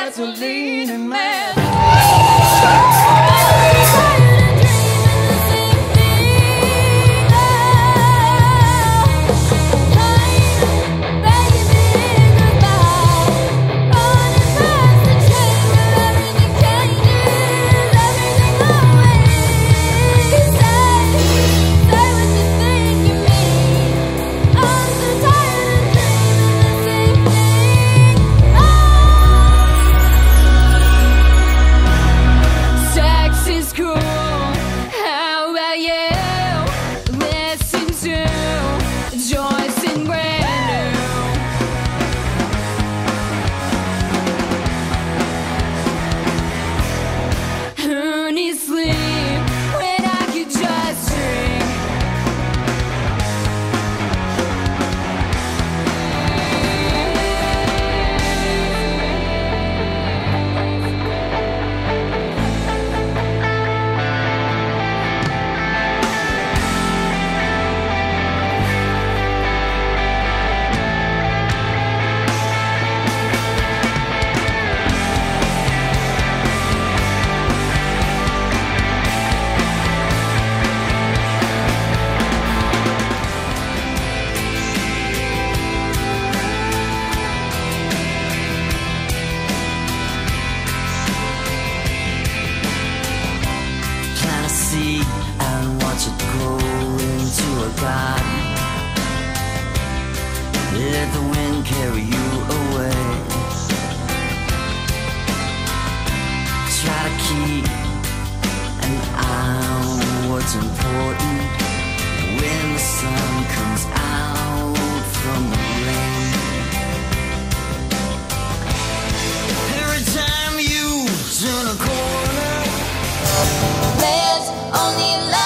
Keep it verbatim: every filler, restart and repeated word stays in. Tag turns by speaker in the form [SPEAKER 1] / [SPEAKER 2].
[SPEAKER 1] gasoline and man.
[SPEAKER 2] And watch it grow into a garden. Let the wind carry you away. Try to keep an eye on what's important when the sun comes out from the rain. Every time you turn a corner,
[SPEAKER 3] there's only love.